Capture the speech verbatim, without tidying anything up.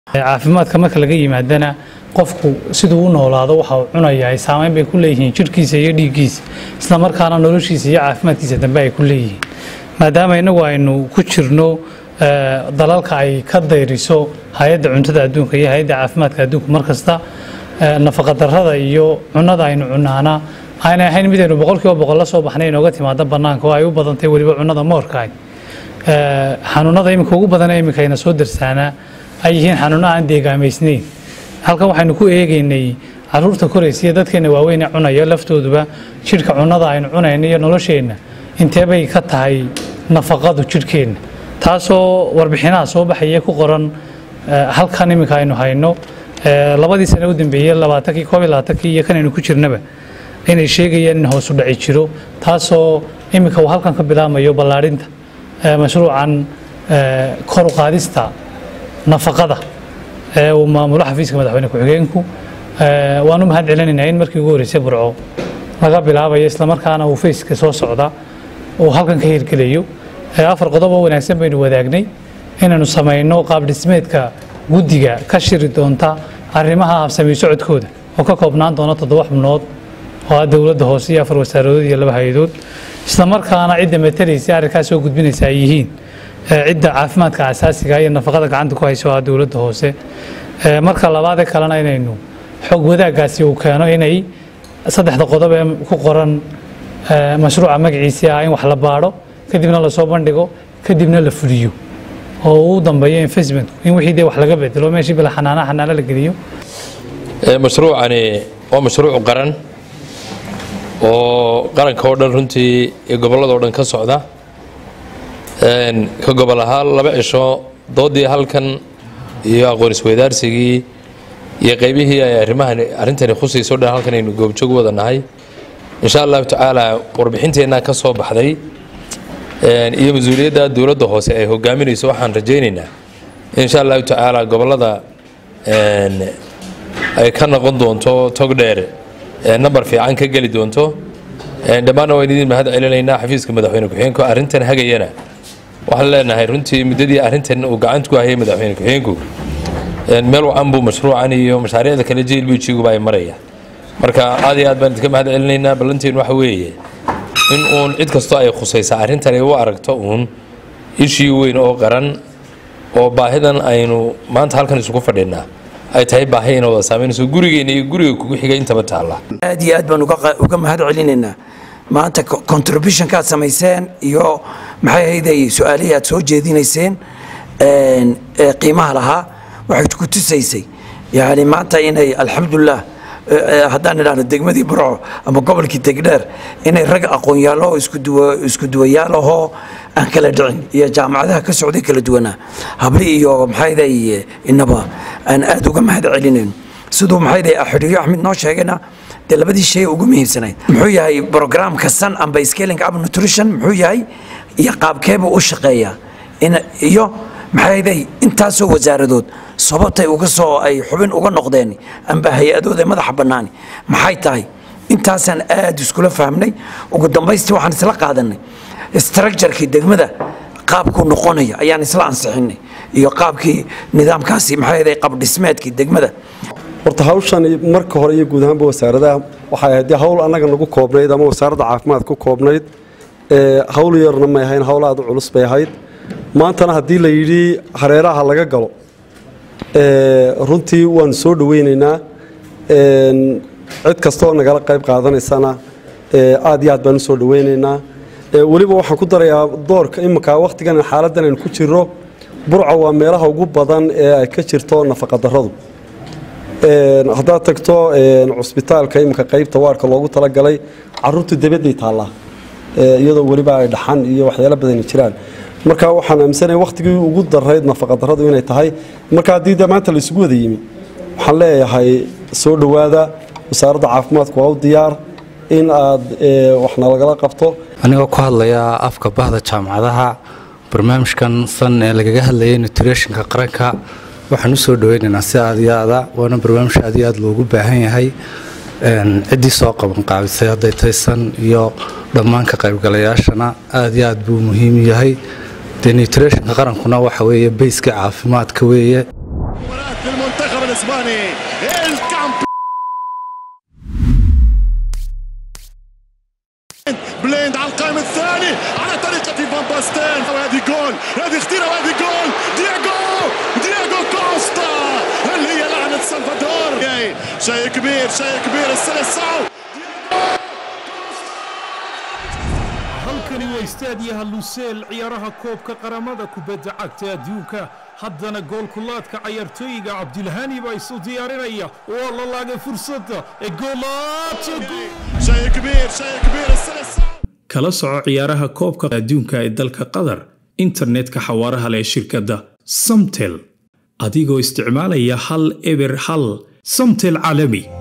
caafimaadka marka laga yimaadana qofku siduu u noolaado waxa uu cunayaa saameyn bay ku leeyihiin jirkiisa iyo dhiiggiisa isla markaana noloshiisa iyo caafimaadkiisa dambe ay ku leeyihiin maadaama inagu aynu ku jirno dalalka ay ka dayriso hay'adda cuntada adduunka iyo hay'adda caafimaadka adduunka markasta nafaqa darrada iyo cunada aynu cunaana ayna ahayn mid aynu boqolkiiba boqol la soo baxnay inooga timaada banaanka oo ay u badantay waliba cunada moorka ay xanuunada imika ugu badan ee imika ayna soo darsaana ay yihiin xanuuno aan deegaamaysnayn halkan waxaynu ku eegaynay caruurta koraysiya dadkeena waaweyn ee cunaya laftooduba jirka cunada aynu cunayno iyo nolosheenna intee bay ka tahay nafaqadu jirkeenna taasoo warbixinaha soo baxaya ku qoran halkan imika aynu hayno labadii sano u dambeeyay labaatankii koob iyo labaatankii iyo kan aynu ku jirnaba inay sheegayaan in hoos u dhaci jiro taasoo imika uu halkan ka bilaamayo ballaarinta mashruucan kor u qaadista nafaqada ee uu maamulo xafiiska madaxweyne ku-xigeenku waanu mahad celinaynaa in markii ugu horeysay burco laga bilaabayo isla markaana uu fayska soo socda uu halkan ka hirgelayo afar qodob oo wanaagsan baynu wadaagnay inaynu samayno qaab dhismeedka guddiga ka shiri doonta arrimaha habsami socodkooda oo ka koobnaan doona toddoba xubnood oo dowladda hoose iyo afar wasaaradood iyo laba hay'adood isla markaana cidda matalaysa arrinkaas soo gudbinaysa ay yihiin cidda caafimaadka asaasiga iyo nafaqada gacanta ku hayso waa dowladda hoose marka labaad ee kalena inaynu xog wadaagaasi uu keeno inay saddexda qodob ee ku qoran mashruuca magaciisa ah in wax la baadho kadibna la soo bandhigo kadibna la fuliyo oo uu dambeeyo investment in wixii dee wax laga bedelo meeshii bila xanaana xanaana la geliyo mashruucani waa mashruuc qaran oo qaranka oo dhan runtii iyo gobolada oo dhan ka socda ka gobol ahaan laba cisho doodii halkan iyo aqoon isweydaarsigii iyo qaybihii ay arrimahan arrintani khusayso dhan halkan aynu goobjoog wada nahay insha allahu tacaala warbixinteenna ka soo baxday iyo mas-uuliyadda dowladda hoose ay hogaaminayso waxaan rajaynaynaa insha allahu tacaala gobolada ay ka noqon doonto tog dheer number fiican ka geli doonto dhammaanna waan idin mahad celinaynaa xafiiska madaxweyne ku-xigeenku arrintan hagayana waxaan leenahay runtii muddadii arrintan uu gacanta ku hayay madaxweyne ku-xigeenku meel wacan buu mashruucan iyo mashaariicda kale j l b g-guba ay maraya marka aad iyo aad baan idinka mahad celinaynaa ballantiin waxa weeye in uun cid kastoo ay khusaysa arrintan ay u aragto uun ishii weyn oo qaran oo baahidan aynu maanta halkan isugu fadhinaa ay tahay baahi inay wada saameynayso gurigeena iyo guriga kugu xigay intaba taala aad iyo aad baan uga mahad celinaynaa maanta contribution-ka aad samayseen iyo maxay ahayd ay su-aalihii aad soo jeedinayseen ee qiimaha lahaa waxay ku tusaysay yani maanta inay alxamdulilah haddaan idhaahno degmadii burco ama gobolkii tegdheer inay rag aqoon-yaalo oo isku duwayaal ahoo aan kala dhicin iyo jaamacadaha ka socday kala duwanaa habli iyo maxayday inaba aan aad uga mahad celinayno siduu maxayday xiriyo axmed noo sheegayna dee labadii shay ugu muhiimsanayd muxuu yahay programka san amba scaling up nutrition muxuu yahay iyo qaabkeebuu u shaqeeyaa iyo maxayday intaasoo wasaaradood sababtay uga soo ay xubin uga noqdeen amba hay-adooda madaxa bannaani maxay tahay intaasaan aad iskula fahmnay ugu dambaystii waxaan isla qaadanay structure-kii degmada qaabkuu noqonaya ayaan isla ansixinay iyo qaabkii nidaamkaasi maxayday qaab dhismeedkii degmada horta hawshan marka hore iyo guud ahaanba wasaaradaha waxay ahayd hawl annaga nagu koobnayd ama wasaaradda caafimaad ku koobnayd hawl yarna may ahayn hawl aad u culus bay ahayd maantana haddii la yidhi hareeraha laga galo runtii waan soo dhaweynaynaa cid kastoo nagala qayb qaadanaysana aad iyo aad baan u soo dhaweynaynaa weliba waxaan ku darayaa doorka iminka wakhtigan xaaladdan aynu ku jirro burca waa meelaha ugu badan ee ay ka jirto nafaqadarradu haddaad tagto cusbitaalka iminka qaybta waarka loogu talagalay caruurtu debadday taallaa iyadoo weliba ay dhaxan iyo waxyaalo badani jiraan marka waxaan aaminsanahay wakhtigii ugu darayd nafaqadarradu inay tahay marka haddii de maanta la isugu wada yimi waxaan leeyahay soo dhowaada wasaaradda caafimaadku waa u diyaar in aad waxna lagala qabto anigoo ku hadlaya afka bahda jaamacadaha barnaamijkan san ee lagaga hadlayay nutritionka qaranka waxaan u soo dhaweynaynaa si aad iyo aada waana barnaamij aad iyo aad loogu baahan yahay ciddii soo qaban qaabisay hadday tahay san iyo dhammaan ka qaybgalayaashana aad iyo aad buu muhiim yahay dee nutritionka qarankuna waxa weeye bayska caafimaadka weeye للمنتخب الاسباني الكامب بليند على القائم الثاني على طريقة فان باستين وهذه جول هذه اختيرة وهذه جول دياغو دياغو كوستا اللي هي لعنة سلفادور شيء كبير شيء كبير السلسعو halkani waa istaadiyaha Lusail ciyaaraha koobka qaramada kubadda cagta adduunka haddana goolkulaadka ciyaartooyga Cabdilhani baa isu diyaarinaya oo la laagay fursadda ee goolaadka شيء كبير شيء كبير السلسعو kala soco ciyaaraha koobka adduunka ee dalka Qatar internetka xawaaraha leh shirkadda Samtel adigoo isticmaalaya hal eber hal Samtel caalami